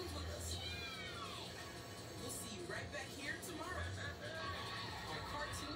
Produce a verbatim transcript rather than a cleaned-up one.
cartoons with us. We'll see you right back here tomorrow on Cartoon